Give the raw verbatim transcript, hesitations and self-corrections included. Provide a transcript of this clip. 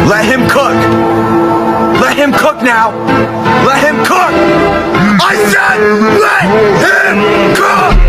Let him cook. Let him cook now. Let him cook. I said let him